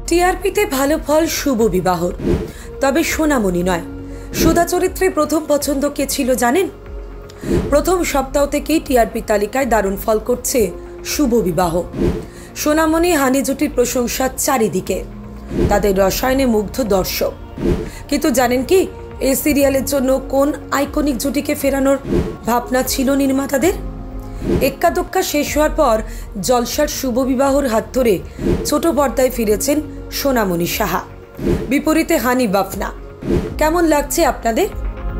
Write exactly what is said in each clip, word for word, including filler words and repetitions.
টিআরপিতে ভালো ফল শুভ বিবাহর, তবে সোনামণি নয়। সুধা চরিত্রে প্রথম পছন্দ কে ছিল জানেন? প্রথম সপ্তাহ থেকেই টিআরপি তালিকায় দারুণ ফল করছে শুভ বিবাহ। সোনামণি হানি জুটির প্রশংসা চারিদিকে, তাদের রসায়নে মুগ্ধ দর্শক। কিন্তু জানেন কি, এই সিরিয়ালের জন্য কোন আইকনিক জুটিকে ফেরানোর ভাবনা ছিল নির্মাতাদের? এক্কা দোক্কা শেষ হওয়ার পর জলসার শুভ বিবাহর হাত ধরে ছোট পর্দায় ফিরেছেন সোনামনি সাহা, বিপরীতে হানি বাফনা। কেমন লাগছে আপনাদের?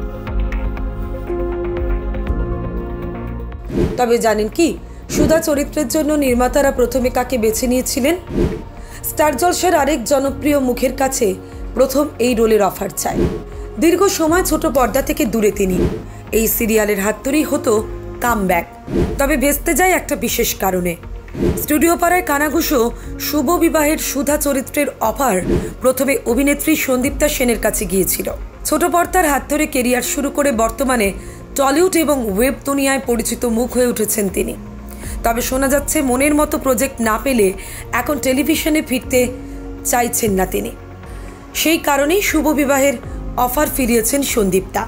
তবে জানেন কি, সুধা চরিত্রের জন্য নির্মাতারা প্রথমে কাকে বেছে নিয়েছিলেন? স্টার জলসার আরেক জনপ্রিয় মুখের কাছে প্রথম এই রোলের অফার চায়। দীর্ঘ সময় ছোট পর্দা থেকে দূরে তিনি। এই সিরিয়ালের হাত ধরেই হতো কামব্যাক, তবে ভেস্তে যায় একটা বিশেষ কারণে। স্টুডিও পাড়ায় কানাঘুষো শুভ বিবাহের সুধা চরিত্রের অফার প্রথমে অভিনেত্রী সন্দীপ্তা সেনের কাছে গিয়েছিল। ছোট পর্দার হাত ধরে কেরিয়ার শুরু করে বর্তমানে টলিউড এবং ওয়েব দুনিয়ায় পরিচিত মুখ হয়ে উঠেছেন তিনি। তবে শোনা যাচ্ছে মনের মতো প্রজেক্ট না পেলে এখন টেলিভিশনে ফিরতে চাইছেন না তিনি। সেই কারণেই শুভ বিবাহের অফার ফিরিয়েছেন সন্দীপ্তা।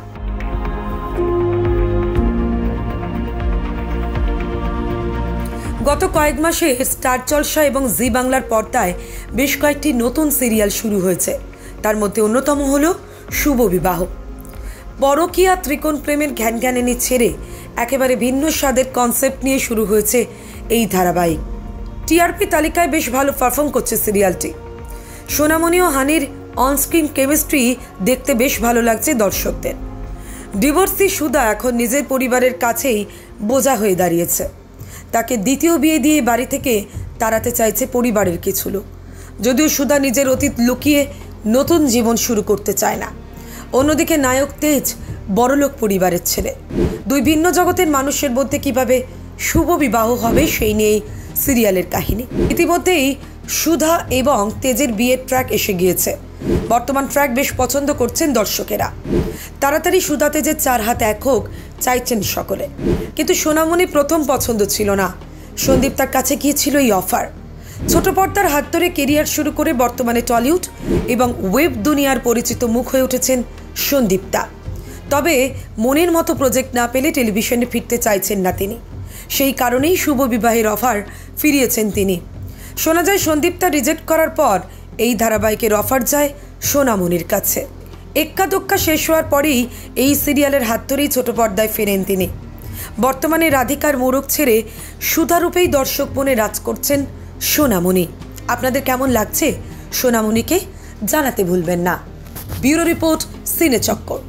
গত কয়েক মাসে স্টার জলসা এবং জি বাংলার পর্দায় বেশ কয়েকটি নতুন সিরিয়াল শুরু হয়েছে। তার মধ্যে অন্যতম হল শুভ বিবাহ। পরকীয়া ত্রিকোণ প্রেমের ঘ্যান ঘ্যানেনি ছেড়ে একেবারে ভিন্ন স্বাদের কনসেপ্ট নিয়ে শুরু হয়েছে এই ধারাবাহিক। টিআরপি তালিকায় বেশ ভালো পারফর্ম করছে সিরিয়ালটি। সোনামণি ও হানির অনস্ক্রিন কেমিস্ট্রি দেখতে বেশ ভালো লাগছে দর্শকদের। ডিভোর্সি সুধা এখন নিজের পরিবারের কাছেই বোঝা হয়ে দাঁড়িয়েছে। তাকে দ্বিতীয় বিয়ে দিয়ে বাড়ি থেকে তাড়াতে চাইছে পরিবারের কিছু লোক। যদিও সুধা নিজের অতীত লুকিয়ে নতুন জীবন শুরু করতে চায় না। অন্যদিকে নায়ক তেজ বড়লোক পরিবারের ছেলে। দুই ভিন্ন জগতের মানুষের মধ্যে কিভাবে শুভ বিবাহ হবে সেই নিয়েই সিরিয়ালের কাহিনী। ইতিমধ্যেই সুধা এবং তেজের বিয়ের ট্র্যাক এসে গিয়েছে। বর্তমান ট্র্যাক বেশ পছন্দ করছেন দর্শকেরা। তাড়াতাড়ি সুধা তেজের চার হাত এক হোক চাইছেন সকলে। কিন্তু সোনামণি প্রথম পছন্দ ছিল না। সন্দীপ্তার কাছে গিয়েছিল এই অফার। ছোট পর্দার হাত ধরে কেরিয়ার শুরু করে বর্তমানে টলিউড এবং ওয়েব দুনিয়ার পরিচিত মুখ হয়ে উঠেছেন সন্দীপ্তা। তবে মনের মতো প্রজেক্ট না পেলে টেলিভিশনে ফিরতে চাইছেন না তিনি। সেই কারণেই শুভ বিবাহের অফার ফিরিয়েছেন তিনি। শোনা যায় সন্দীপ্তা রিজেক্ট করার পর এই ধারাবাহিকের অফার যায় সোনামণির কাছে। এক্কা দোক্কা শেষ হওয়ার পরেই এই সিরিয়ালের হাত ধরেই ছোট পর্দায় ফেরেন তিনি। বর্তমানে রাধিকার মোড়ক ছেড়ে সুধারূপেই দর্শক মনে রাজ করছেন সোনামণি। আপনাদের কেমন লাগছে সোনামণিকে জানাতে ভুলবেন না। ব্যুরো রিপোর্ট, সিনে চক্কর।